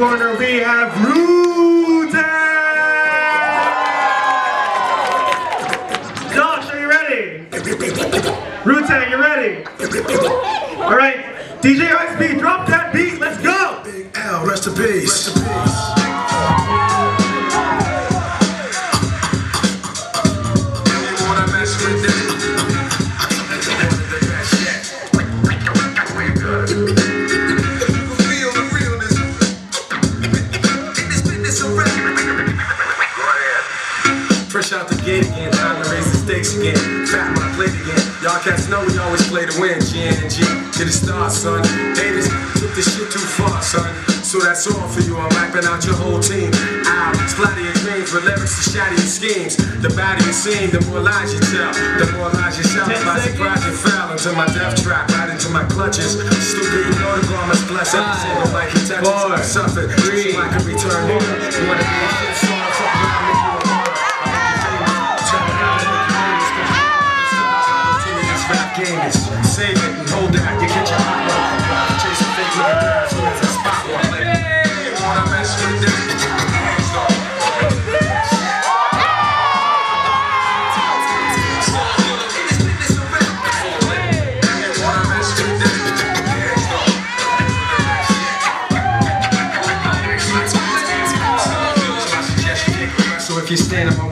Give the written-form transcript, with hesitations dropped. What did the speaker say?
corner, we have Wu-Tang! Josh, are you ready? Wu-Tang, you ready? Alright, DJ ISP, drop that beat, let's go! Big L, rest in peace. Rest in peace. Fresh out the gate again, time to raise the stakes again. Fat my plate again. Y'all cats know we always play to win. G and G, get it start, son. Haters took this shit too far, son. So that's all for you. I'm rapping out your whole team. I'll splatter your dreams with lyrics to shatter your schemes. The badder you sing, the more lies you tell. The more lies you shout. By surprise you fell into my death trap, right into my clutches. Stupid, you know the garment's blessed. Every single like he touches, I suffered. So I can return home. You wanna be a shit star, fuck around, make you a martyr. Gamers, save it and hold that. You get your hot one. Chase a fake looking girl as soon as I spot one. You wanna mess with them? So if you stand up